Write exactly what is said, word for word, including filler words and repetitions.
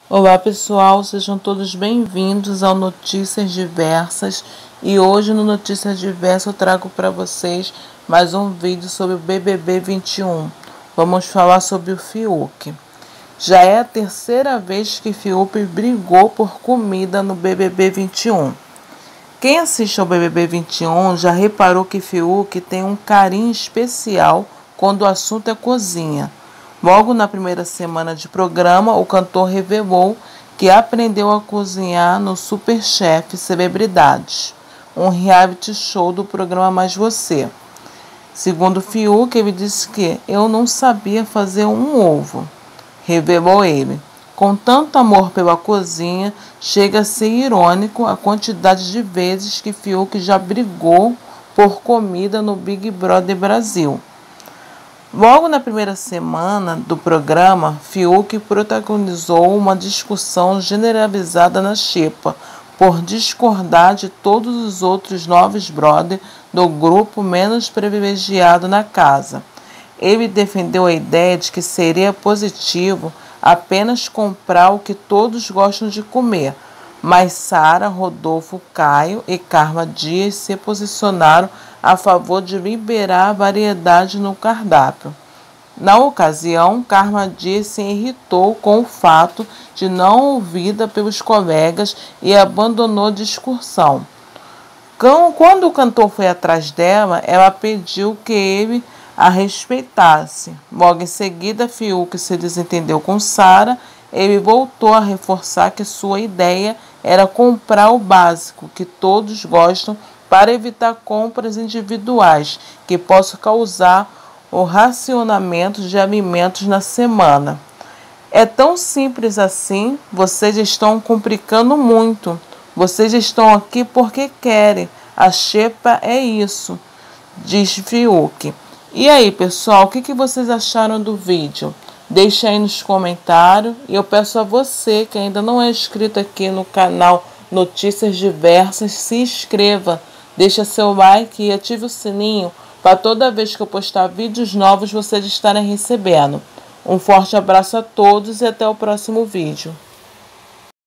Olá pessoal, sejam todos bem-vindos ao Notícias Diversas e hoje no Notícias Diversas eu trago para vocês mais um vídeo sobre o B B B vinte e um. Vamos falar sobre o Fiuk. Já é a terceira vez que Fiuk brigou por comida no B B B vinte e um. Quem assiste ao B B B vinte e um já reparou que Fiuk tem um carinho especial quando o assunto é cozinha. Logo na primeira semana de programa, o cantor revelou que aprendeu a cozinhar no Superchef Celebridades, um reality show do programa Mais Você. Segundo Fiuk, ele disse que eu não sabia fazer um ovo, revelou ele. Com tanto amor pela cozinha, chega a ser irônico a quantidade de vezes que Fiuk já brigou por comida no Big Brother Brasil. Logo na primeira semana do programa, Fiuk protagonizou uma discussão generalizada na xepa, por discordar de todos os outros novos brothers do grupo menos privilegiado na casa. Ele defendeu a ideia de que seria positivo apenas comprar o que todos gostam de comer, mas Sara, Rodolfo, Caio e Karma Dias se posicionaram a favor de liberar a variedade no cardápio. Na ocasião, Karma Dias se irritou com o fato de não ouvida pelos colegas e abandonou a discussão. Quando o cantor foi atrás dela, ela pediu que ele a respeitasse. Logo em seguida, Fiuk se desentendeu com Sara. Ele voltou a reforçar que sua ideia era comprar o básico, que todos gostam, para evitar compras individuais que possam causar o racionamento de alimentos na semana. É tão simples assim, vocês estão complicando muito. Vocês estão aqui porque querem. A xepa é isso, diz Fiuk. E aí, pessoal, o que, que vocês acharam do vídeo? Deixe aí nos comentários. E eu peço a você que ainda não é inscrito aqui no canal Notícias Diversas, se inscreva. Deixa seu like e ative o sininho para toda vez que eu postar vídeos novos vocês estarem recebendo. Um forte abraço a todos e até o próximo vídeo.